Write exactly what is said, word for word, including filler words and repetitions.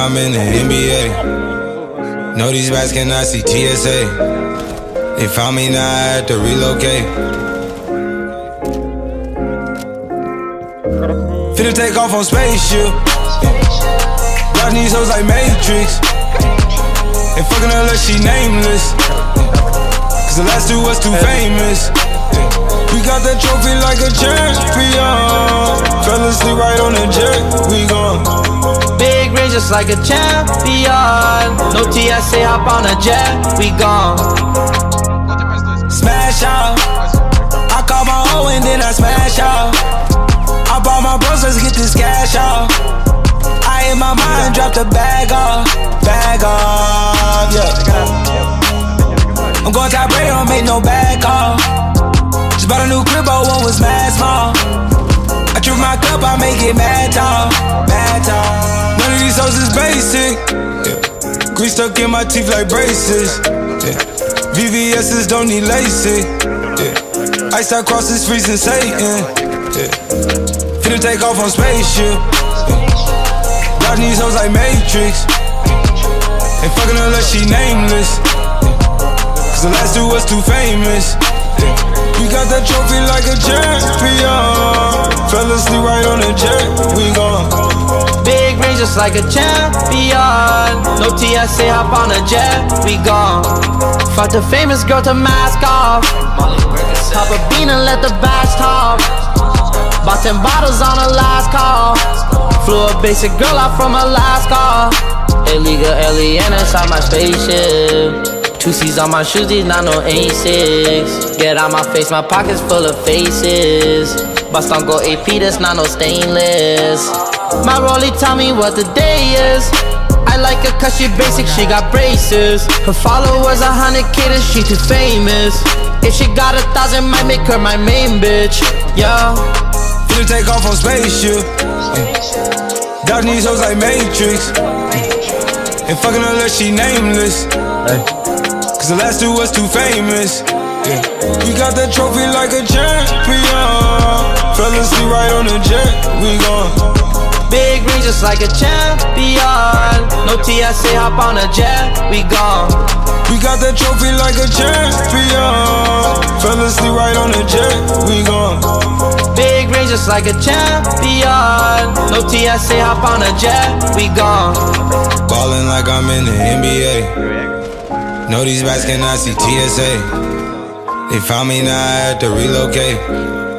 I'm in the N B A. Know these bats cannot see T S A. They found me, now I had to relocate. Finna take off on spaceship. Dodging these hoes like Matrix. And fucking her like she nameless. Cause the last two was too famous. We got that trophy like a champion. Fell asleep right on the jet, we gone. Big range just like a champion. No T S A, hop on a jet, we gone. Smash out. I call my hoe and then I smash out. I bought my bros, let's get this cash out. I in my mind, drop the bag off. Bag off, yeah. I'm going top break, don't make no bag call. Just bought a new crib, but one was mad small. I drink my cup, I make it mad tall. Mad tall. None of these hoes is basic, yeah. Grease stuck in my teeth like braces, yeah. V V S's don't need LASIK, yeah. Ice out crosses freezing Satan, yeah. Finna take off on spaceship, yeah. Dodging these hoes like Matrix. And fucking her like she nameless, yeah. Cause the last two was too famous, yeah. We got that trophy like a champion. Fell asleep right on the jet, we gone. Big range just like a champion. No T S A, hop on a jet, we gone. Fuck the famous girl to mask off. Pop a bean and let the bags talk. Bought ten bottles on her last call. Flew a basic girl out from Alaska. Illegal alien inside my spaceship. Two C's on my shoes, these not no Asics. Get out my face, my pockets full of faces. Bust on go A P, that's not no stainless. My rollie tell me what the day is. I like her cause she basic, she got braces. Her followers a hundred K, then she too famous. If she got a thousand, might make her my main bitch, yeah. Finna take off on spaceship, yeah. Dodging these hoes like Matrix, yeah. And fucking her like she nameless, hey. Cause the last two was too famous, yeah. We got that trophy like a champion. Fell asleep right on the jet, we gone. Big range just like a champion. No T S A, hop on a jet, we gone. We got that trophy like a champion. Fell asleep right on the jet, we gone. Big range just like a champion. No T S A, hop on a jet, we gone. Ballin' like I'm in the N B A. Know these bats cannot see T S A. They found me, now I had to relocate.